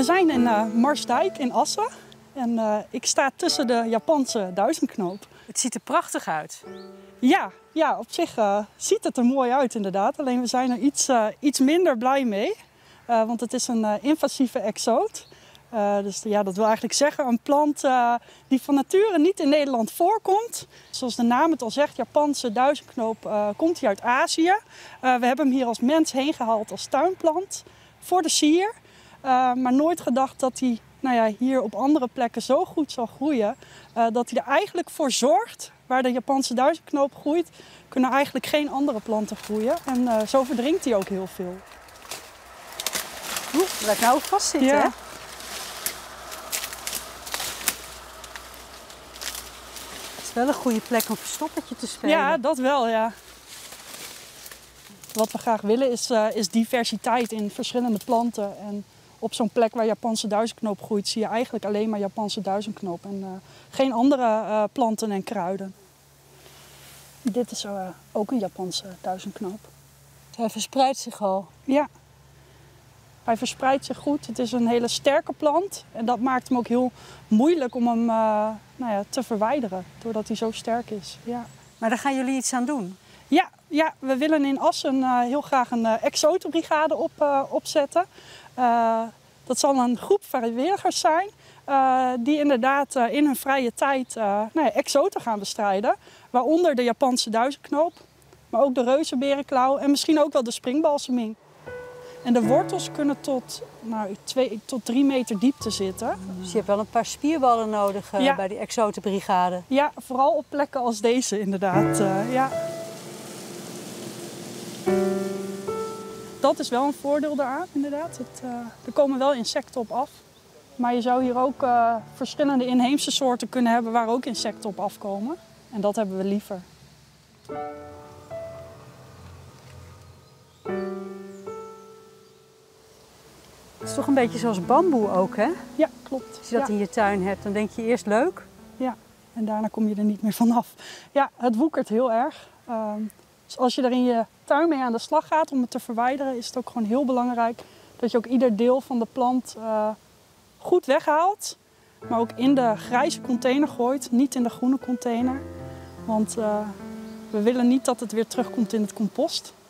We zijn in Marsdijk in Assen en ik sta tussen de Japanse duizendknoop. Het ziet er prachtig uit. Ja, op zich ziet het er mooi uit inderdaad. Alleen we zijn er iets minder blij mee, want het is een invasieve exoot. Dus ja, dat wil eigenlijk zeggen een plant die van nature niet in Nederland voorkomt. Zoals de naam het al zegt, Japanse duizendknoop komt hier uit Azië. We hebben hem hier als mens heen gehaald als tuinplant voor de sier. Maar nooit gedacht dat hij hier op andere plekken zo goed zal groeien. Dat hij er eigenlijk voor zorgt, waar de Japanse duizendknoop groeit, kunnen eigenlijk geen andere planten groeien. En zo verdrinkt hij ook heel veel. Blijft nou vastzitten, Ja. hè? Het is wel een goede plek om verstoppertje te spelen. Ja, dat wel, ja. Wat we graag willen is diversiteit in verschillende planten. En op zo'n plek waar Japanse duizendknoop groeit, zie je eigenlijk alleen maar Japanse duizendknoop. En geen andere planten en kruiden. Dit is ook een Japanse duizendknoop. Hij verspreidt zich al. Ja, hij verspreidt zich goed. Het is een hele sterke plant. En dat maakt hem ook heel moeilijk om hem te verwijderen. Doordat hij zo sterk is. Ja. Maar daar gaan jullie iets aan doen? Ja, we willen in Assen heel graag een exotenbrigade opzetten. Dat zal een groep vrijwilligers zijn die inderdaad in hun vrije tijd exoten gaan bestrijden. Waaronder de Japanse duizendknoop, maar ook de reuzenberenklauw en misschien ook wel de springbalseming. En de wortels kunnen tot 2 tot 3 meter diepte zitten. Dus je hebt wel een paar spierballen nodig bij die exotenbrigade. Ja, vooral op plekken als deze inderdaad. Ja. Dat is wel een voordeel daaraan, inderdaad. Er komen wel insecten op af. Maar je zou hier ook verschillende inheemse soorten kunnen hebben waar ook insecten op afkomen. En dat hebben we liever. Het is toch een beetje zoals bamboe ook, hè? Ja, klopt. Als je dat in je tuin hebt, dan denk je eerst leuk. Ja, en daarna kom je er niet meer vanaf. Ja, het woekert heel erg. Dus als je er in je tuin mee aan de slag gaat om het te verwijderen, is het ook gewoon heel belangrijk dat je ook ieder deel van de plant goed weghaalt. Maar ook in de grijze container gooit, niet in de groene container. Want we willen niet dat het weer terugkomt in het compost.